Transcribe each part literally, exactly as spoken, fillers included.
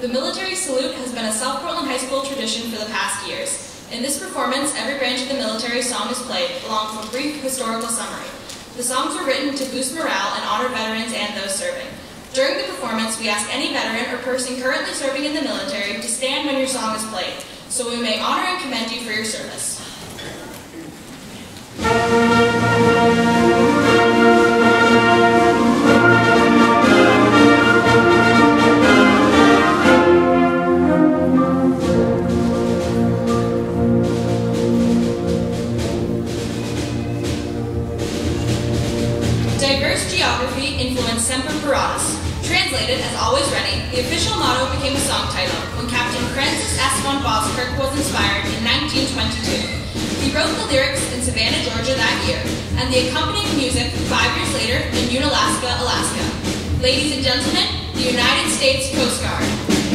The military salute has been a South Portland High School tradition for the past years. In this performance, every branch of the military song is played, along with a brief historical summary. The songs were written to boost morale and honor veterans and those serving. During the performance, we ask any veteran or person currently serving in the military to stand when your song is played, so we may honor and commend you for your service. Diverse geography influenced Semper Paratus. Translated as always ready, the official motto became a song title when Captain Francis S. von Boskirk was inspired in nineteen twenty-two. He wrote the lyrics in Savannah, Georgia that year, and the accompanying music five years later in Unalaska, Alaska. Ladies and gentlemen, the United States Coast Guard.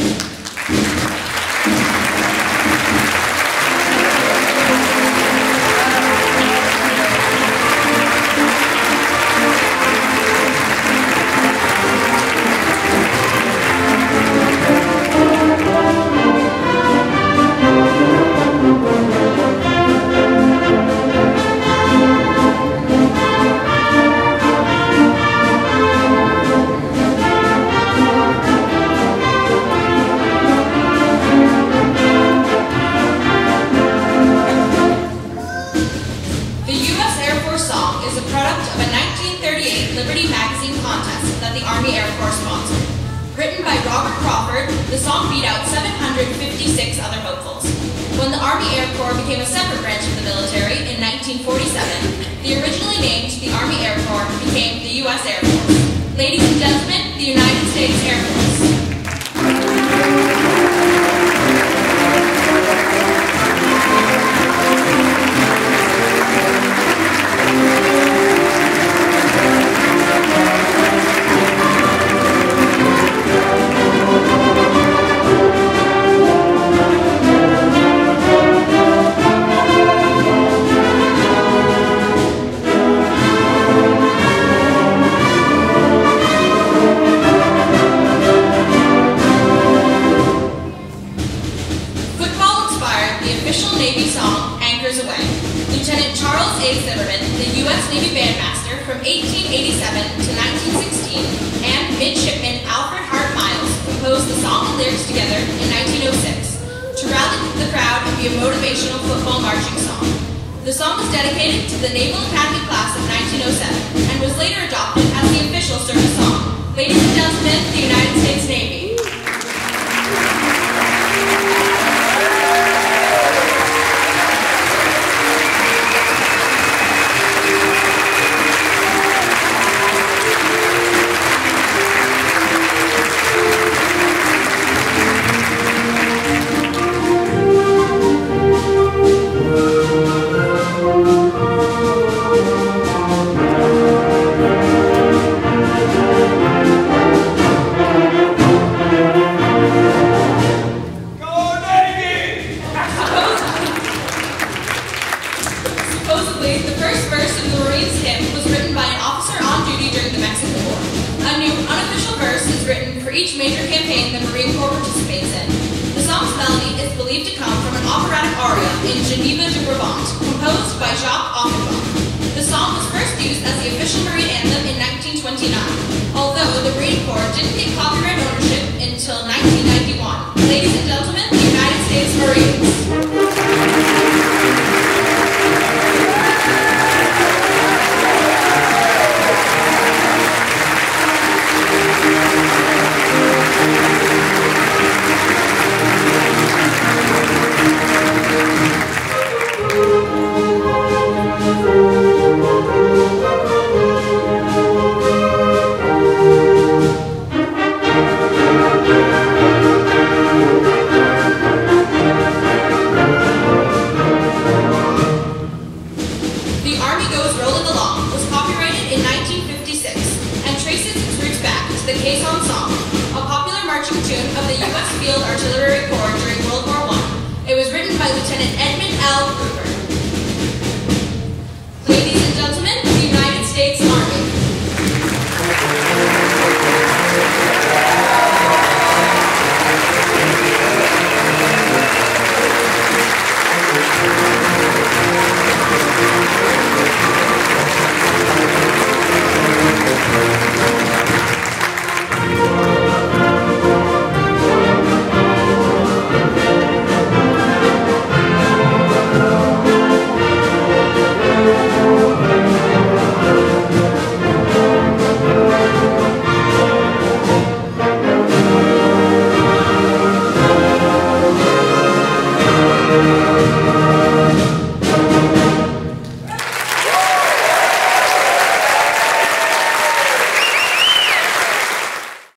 The song beat out seven hundred fifty-six other hopefuls. When the Army Air Corps became a separate branch of the military in nineteen forty-seven, the originally named the Army Air Corps became the U S Air Force. Ladies and gentlemen, the United States Air Force. The U S Navy Bandmaster from eighteen eighty-seven to nineteen sixteen, and Midshipman Alfred Hart Miles composed the song and lyrics together in nineteen oh six to rally the crowd and be a motivational football marching song. The song was dedicated to the Naval Academy class of nineteen oh seven and was later adopted as the official service song. Ladies and gentlemen, the United States Navy. Each major campaign the Marine Corps participates in. The song's melody is believed to come from an operatic aria in Geneva de Brabant, composed by Jacques Offenbach. The song was first used as the official Marine